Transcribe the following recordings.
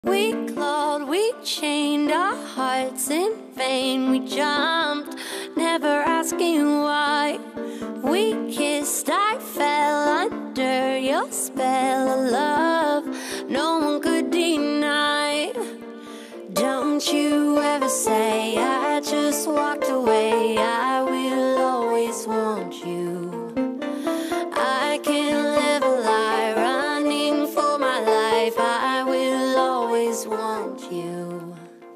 We clawed, we chained our hearts in vain. We jumped, never asking why. We kissed, I fell under your spell of love no one could deny. Don't you ever say I just walked away. I will always want you. I can't live a lie running for my life. I will always want you.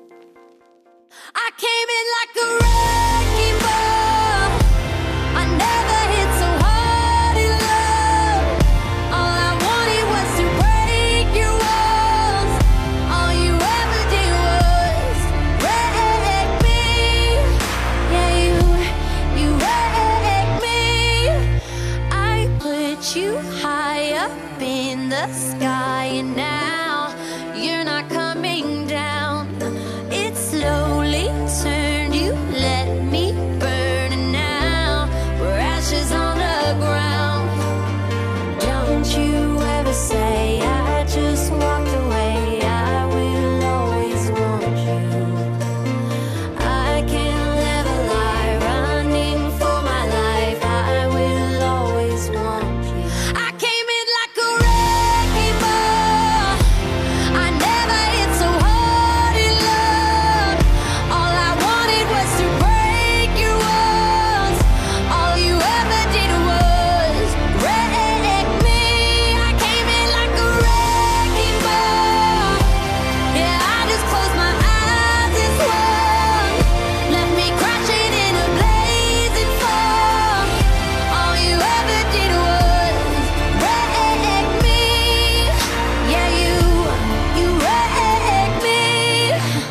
I came in like a wrecking ball. I never hit so hard in love. All I wanted was to break your walls. All you ever did was wreck me. Yeah, you wrecked me. I put you high up in the sky, and now you're not coming down. It slowly turned, you let me burn, and now we're ashes on the ground. Don't you ever say I just walked away. I will always want you. I can't live a lie running for my life. I will always want you. I came in like a wrecking ball. I never hit so hard in love. All I wanted was to break your walls. All you ever did was wreck me. I came in like a wrecking ball. Yeah, I just closed my eyes and swung. Left me crashing in a blazing fall. All you ever did was wreck me. Yeah, you wrecked me.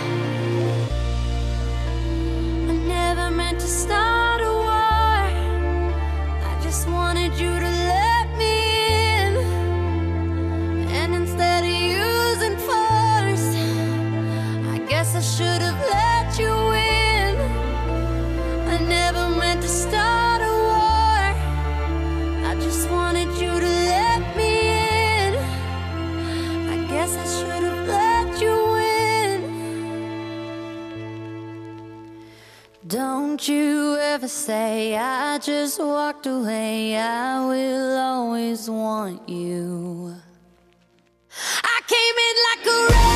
I never meant to start a war. I just wanted you to let me in. And instead of using force, I guess I should have let you in. I never meant to start a war. I just wanted you to let me in. I guess I should have let you in. Don't you ever say I just walked away. I will always want you. I came in like a